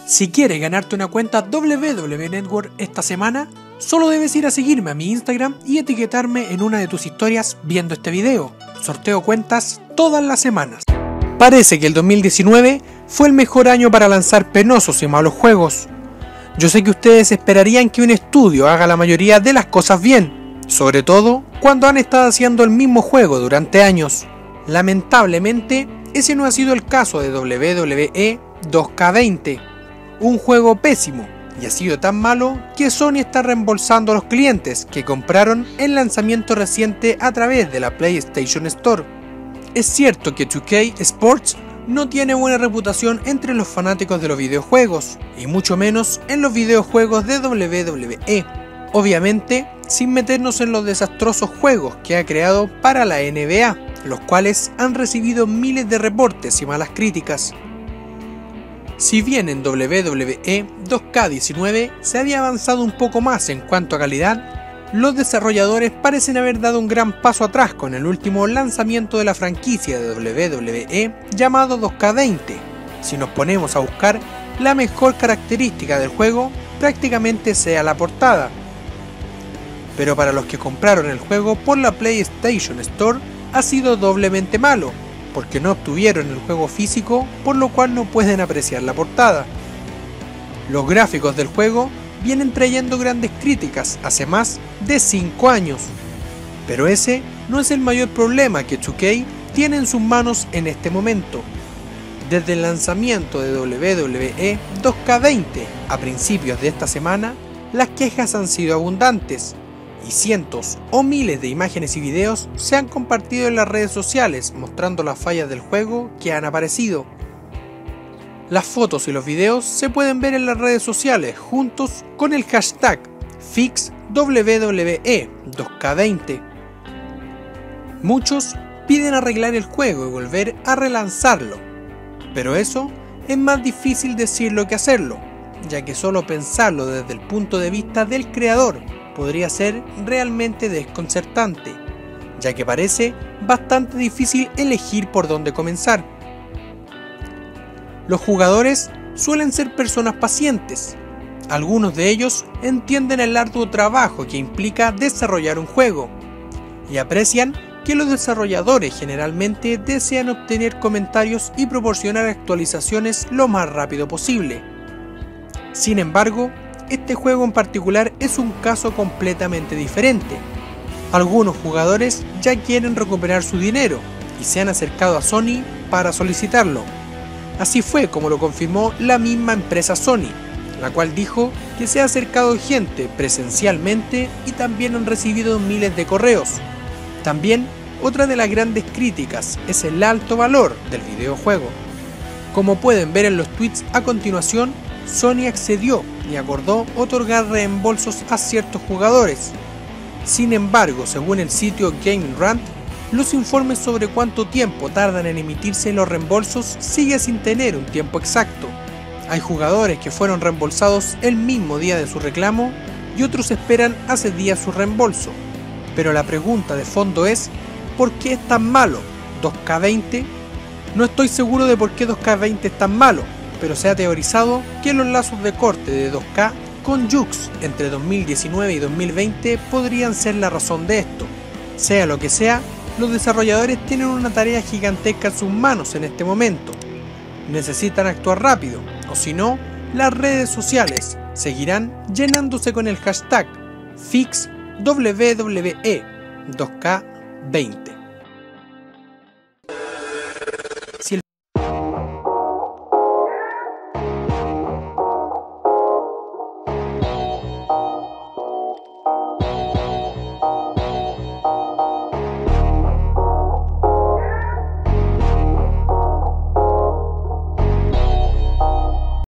Si quieres ganarte una cuenta WWE Network esta semana, solo debes ir a seguirme a mi Instagram y etiquetarme en una de tus historias viendo este video. Sorteo cuentas todas las semanas. Parece que el 2019 fue el mejor año para lanzar penosos y malos juegos. Yo sé que ustedes esperarían que un estudio haga la mayoría de las cosas bien, sobre todo cuando han estado haciendo el mismo juego durante años. Lamentablemente, ese no ha sido el caso de WWE 2K20, un juego pésimo, y ha sido tan malo que Sony está reembolsando a los clientes que compraron el lanzamiento reciente a través de la PlayStation Store. Es cierto que 2K Sports no tiene buena reputación entre los fanáticos de los videojuegos, y mucho menos en los videojuegos de WWE, obviamente sin meternos en los desastrosos juegos que ha creado para la NBA, los cuales han recibido miles de reportes y malas críticas. Si bien en WWE 2K19 se había avanzado un poco más en cuanto a calidad, los desarrolladores parecen haber dado un gran paso atrás con el último lanzamiento de la franquicia de WWE llamado 2K20. Si nos ponemos a buscar, la mejor característica del juego prácticamente sea la portada. Pero para los que compraron el juego por la PlayStation Store ha sido doblemente malo, porque no obtuvieron el juego físico, por lo cual no pueden apreciar la portada. Los gráficos del juego vienen trayendo grandes críticas hace más de 5 años, pero ese no es el mayor problema que 2K tiene en sus manos en este momento. Desde el lanzamiento de WWE 2K20 a principios de esta semana, las quejas han sido abundantes, y cientos o miles de imágenes y videos se han compartido en las redes sociales mostrando las fallas del juego que han aparecido. Las fotos y los videos se pueden ver en las redes sociales juntos con el hashtag FixWWE2K20. Muchos piden arreglar el juego y volver a relanzarlo, pero eso es más difícil decirlo que hacerlo, ya que solo pensarlo desde el punto de vista del creador podría ser realmente desconcertante, ya que parece bastante difícil elegir por dónde comenzar. Los jugadores suelen ser personas pacientes. Algunos de ellos entienden el arduo trabajo que implica desarrollar un juego, y aprecian que los desarrolladores generalmente desean obtener comentarios y proporcionar actualizaciones lo más rápido posible. Sin embargo, este juego en particular es un caso completamente diferente. Algunos jugadores ya quieren recuperar su dinero y se han acercado a Sony para solicitarlo. Así fue como lo confirmó la misma empresa Sony, la cual dijo que se ha acercado gente presencialmente y también han recibido miles de correos. También, otra de las grandes críticas es el alto valor del videojuego. Como pueden ver en los tweets a continuación, Sony accedió y acordó otorgar reembolsos a ciertos jugadores. Sin embargo, según el sitio Gaming Rant, los informes sobre cuánto tiempo tardan en emitirse los reembolsos sigue sin tener un tiempo exacto. Hay jugadores que fueron reembolsados el mismo día de su reclamo y otros esperan hace días su reembolso. Pero la pregunta de fondo es, ¿por qué es tan malo 2K20? No estoy seguro de por qué 2K20 es tan malo, pero se ha teorizado que los lazos de corte de 2K con Jux entre 2019 y 2020 podrían ser la razón de esto. Sea lo que sea, los desarrolladores tienen una tarea gigantesca en sus manos en este momento. Necesitan actuar rápido, o si no, las redes sociales seguirán llenándose con el hashtag FixWWE2K20.